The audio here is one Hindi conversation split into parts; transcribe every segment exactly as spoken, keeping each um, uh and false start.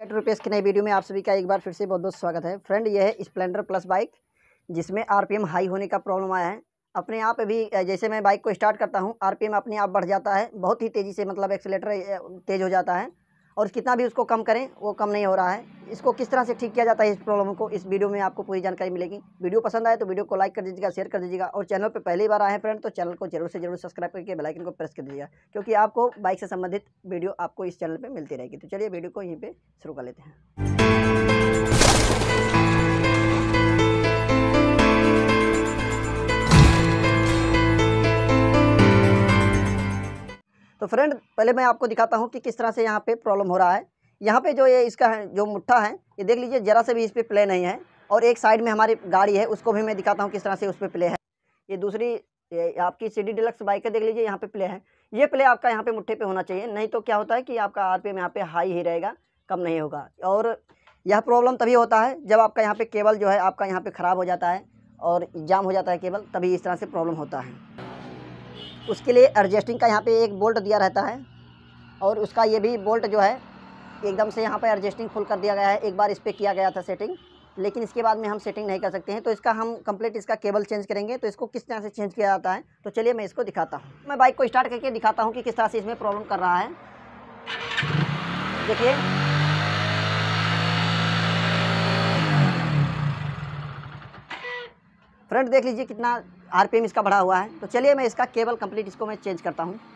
एट रुपीज़ की नई वीडियो में आप सभी का एक बार फिर से बहुत बहुत स्वागत है। फ्रेंड, यह है स्प्लेंडर प्लस बाइक जिसमें आरपीएम हाई होने का प्रॉब्लम आया है। अपने आप भी जैसे मैं बाइक को स्टार्ट करता हूं, आरपीएम अपने आप बढ़ जाता है बहुत ही तेज़ी से, मतलब एक्सीलेटर तेज़ हो जाता है और कितना भी उसको कम करें वो कम नहीं हो रहा है। इसको किस तरह से ठीक किया जाता है, इस प्रॉब्लम को इस वीडियो में आपको पूरी जानकारी मिलेगी। वीडियो पसंद आए तो वीडियो को लाइक कर दीजिएगा, शेयर कर दीजिएगा और चैनल पर पहली बार आए हैं फ्रेंड तो चैनल को जरूर से जरूर सब्सक्राइब करके बेल आइकन को प्रेस कर दीजिएगा, क्योंकि आपको बाइक से संबंधित वीडियो आपको इस चैनल पर मिलती रहेगी। तो चलिए वीडियो को यहीं पर शुरू कर लेते हैं। तो फ्रेंड, पहले मैं आपको दिखाता हूं कि किस तरह से यहाँ पे प्रॉब्लम हो रहा है। यहाँ पे जो ये इसका है, जो मुट्ठा है, ये देख लीजिए ज़रा से भी इस पर प्ले नहीं है। और एक साइड में हमारी गाड़ी है, उसको भी मैं दिखाता हूँ किस तरह से उस पर प्ले है। ये दूसरी ये आपकी सी डी डिलक्स बाइक है, देख लीजिए यहाँ पे प्ले है। ये प्ले आपका यहाँ पे मुट्ठे पे होना चाहिए, नहीं तो क्या होता है कि आपका आर पी एम यहाँ पे हाई ही रहेगा, कम नहीं होगा। और यह प्रॉब्लम तभी होता है जब आपका यहाँ पे केबल जो है आपका यहाँ पे ख़राब हो जाता है और जाम हो जाता है केबल, तभी इस तरह से प्रॉब्लम होता है। उसके लिए एडजस्टिंग का यहाँ पे एक बोल्ट दिया रहता है और उसका ये भी बोल्ट जो है एकदम से यहाँ पे एडजस्टिंग फुल कर दिया गया है। एक बार इस पर किया गया था सेटिंग, लेकिन इसके बाद में हम सेटिंग नहीं कर सकते हैं। तो इसका हम कंप्लीट इसका केबल चेंज करेंगे। तो इसको किस तरह से चेंज किया जाता है, तो चलिए मैं इसको दिखाता हूँ। मैं बाइक को स्टार्ट करके दिखाता हूँ कि किस तरह से इसमें प्रॉब्लम कर रहा है। देखिए, फ्रंट देख लीजिए कितना आरपीएम इसका बढ़ा हुआ है। तो चलिए मैं इसका केबल कंप्लीट इसको मैं चेंज करता हूँ।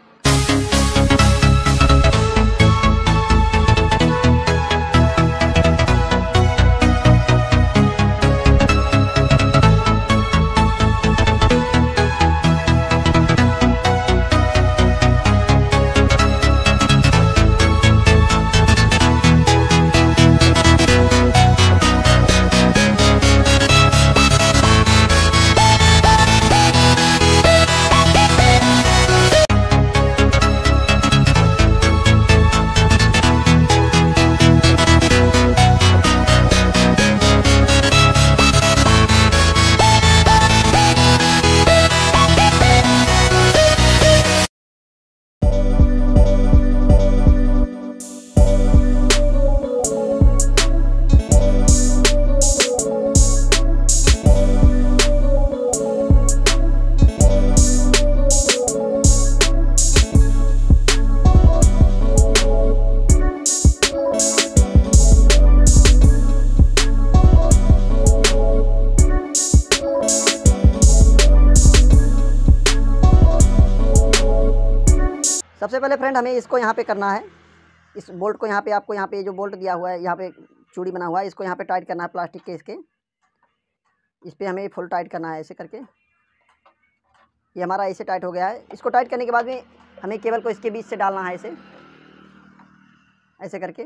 सबसे पहले फ्रेंड हमें इसको यहाँ पे करना है। इस बोल्ट को यहाँ पे आपको यहाँ पे जो बोल्ट दिया हुआ है, यहाँ पे चूड़ी बना हुआ है, इसको यहाँ पे टाइट करना है प्लास्टिक के। इसके इस पर हमें फुल टाइट करना है ऐसे करके। ये हमारा ऐसे टाइट हो गया है। इसको टाइट करने के बाद में हमें केबल को इसके बीच से डालना है, ऐसे ऐसे करके।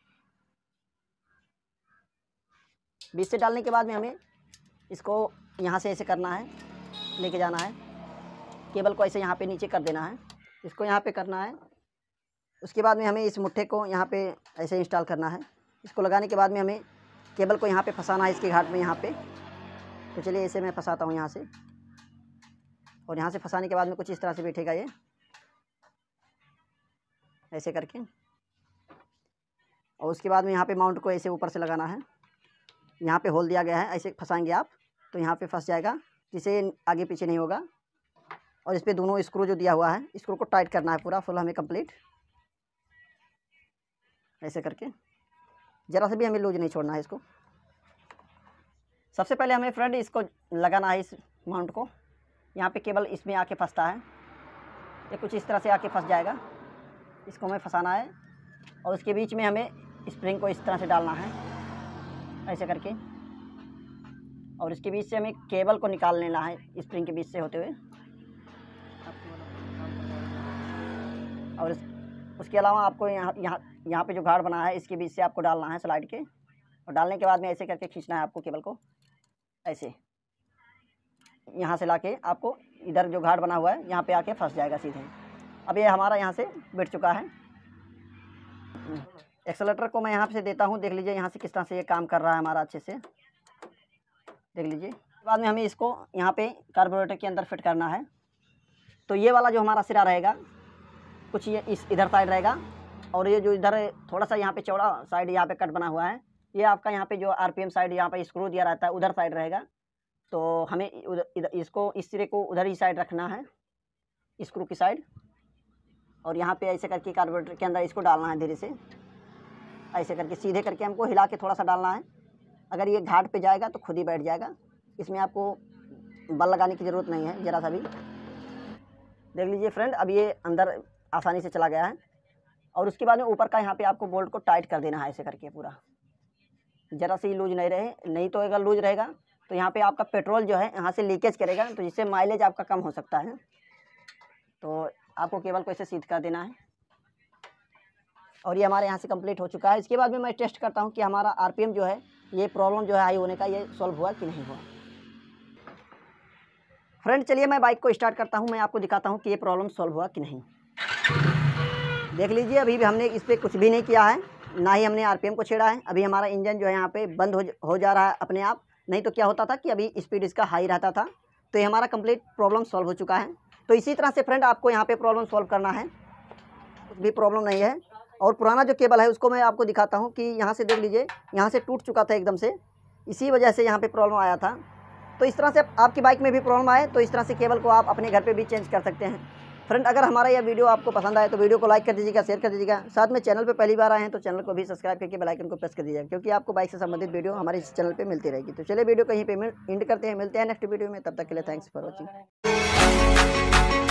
बीच से डालने के बाद में हमें इसको यहाँ से ऐसे करना है, लेके जाना है। केबल को ऐसे यहाँ पे नीचे कर देना है, इसको यहाँ पे करना है। उसके बाद में हमें इस मुट्ठे को यहाँ पे ऐसे इंस्टॉल करना है। इसको लगाने के बाद में हमें केबल को यहाँ पे फंसाना है, इसके घाट में यहाँ पे। तो चलिए इसे मैं फंसाता हूँ यहाँ से, और यहाँ से फंसाने के बाद में कुछ इस तरह से बैठेगा ये, ऐसे करके। और उसके बाद में यहाँ पे माउंट को ऐसे ऊपर से लगाना है। यहाँ पे होल दिया गया है, ऐसे फंसाएंगे आप तो यहाँ पे फंस जाएगा, जिससे आगे पीछे नहीं होगा। और इस पर दोनों स्क्रू जो दिया हुआ है, स्क्रू को टाइट करना है पूरा फुल हमें कंप्लीट, ऐसे करके। ज़रा से भी हमें लूज नहीं छोड़ना है इसको। सबसे पहले हमें फ्रेंड इसको लगाना है, इस माउंट को। यहाँ पे केबल इसमें आके फंसता है, ये कुछ इस तरह से आके फंस जाएगा। इसको हमें फंसाना है और उसके बीच में हमें स्प्रिंग को इस तरह से डालना है, ऐसे करके। और इसके बीच से हमें केबल को निकाल लेना है, स्प्रिंग के बीच से होते हुए। और इस, उसके अलावा आपको यहाँ यहाँ यहाँ पे जो घाट बना है, इसके बीच से आपको डालना है स्लाइड के। और डालने के बाद में ऐसे करके खींचना है आपको केबल को, ऐसे यहाँ से लाके आपको इधर जो घाट बना हुआ है यहाँ पे आके फंस जाएगा सीधे। अब ये हमारा यहाँ से बैठ चुका है। एक्सेलेटर को मैं यहाँ से देता हूँ, देख लीजिए यहाँ से किस तरह से ये काम कर रहा है हमारा, अच्छे से देख लीजिए। बाद में हमें इसको यहाँ पे कार्बोरेटर के अंदर फिट करना है। तो ये वाला जो हमारा सिरा रहेगा कुछ ये इस इधर साइड रहेगा और ये जो इधर थोड़ा सा यहाँ पे चौड़ा साइड यहाँ पे कट बना हुआ है, ये आपका यहाँ पे जो आरपीएम साइड यहाँ पे स्क्रू दिया रहता है उधर साइड रहेगा। तो हमें उधर इसको इस सिरे को उधर ही साइड रखना है, स्क्रू की साइड। और यहाँ पे ऐसे करके कार्बोरेटर के अंदर इसको डालना है धीरे से, ऐसे करके सीधे करके हमको हिला के थोड़ा सा डालना है। अगर ये घाट पे जाएगा तो खुद ही बैठ जाएगा, इसमें आपको बल लगाने की ज़रूरत नहीं है ज़रा सा भी। देख लीजिए फ्रेंड, अब ये अंदर आसानी से चला गया है। और उसके बाद में ऊपर का यहाँ पे आपको बोल्ट को टाइट कर देना है ऐसे करके पूरा, ज़रा से ही लूज नहीं रहे, नहीं तो अगर लूज रहेगा तो यहाँ पे आपका पेट्रोल जो है यहाँ से लीकेज करेगा, तो जिससे माइलेज आपका कम हो सकता है। तो आपको केबल को ऐसे सीध कर देना है। और ये हमारे यहाँ से कंप्लीट हो चुका है। इसके बाद में मैं टेस्ट करता हूँ कि हमारा आरपीएम जो है, ये प्रॉब्लम जो है हाई होने का, ये सॉल्व हुआ कि नहीं हुआ। फ्रेंड चलिए मैं बाइक को स्टार्ट करता हूँ, मैं आपको दिखाता हूँ कि ये प्रॉब्लम सॉल्व हुआ कि नहीं। देख लीजिए, अभी भी हमने इस पर कुछ भी नहीं किया है, ना ही हमने आरपीएम को छेड़ा है। अभी हमारा इंजन जो है यहाँ पे बंद हो हो जा रहा है अपने आप। नहीं तो क्या होता था कि अभी स्पीड इसका हाई रहता था। तो ये हमारा कंप्लीट प्रॉब्लम सॉल्व हो चुका है। तो इसी तरह से फ्रेंड आपको यहाँ पे प्रॉब्लम सॉल्व करना है, कुछ भी प्रॉब्लम नहीं है। और पुराना जो केबल है उसको मैं आपको दिखाता हूँ कि यहाँ से देख लीजिए, यहाँ से टूट चुका था एकदम से, इसी वजह से यहाँ पे प्रॉब्लम आया था। तो इस तरह से आपकी बाइक में भी प्रॉब्लम आए तो इस तरह से केबल को आप अपने घर पे भी चेंज कर सकते हैं। फ्रेंड अगर हमारा यह वीडियो आपको पसंद आए तो वीडियो को लाइक कर दीजिएगा, शेयर कर दीजिएगा। साथ में चैनल पे पहली बार आए हैं तो चैनल को भी सब्सक्राइब करके बेल आइकन को प्रेस कर दीजिएगा, क्योंकि आपको बाइक से संबंधित वीडियो हमारे इस चैनल पे मिलती रहेगी। तो चलिए वीडियो कहीं पे एंड करते हैं, मिलते हैं नेक्स्ट वीडियो में, तब तक के लिए थैंक्स फॉर वॉचिंग।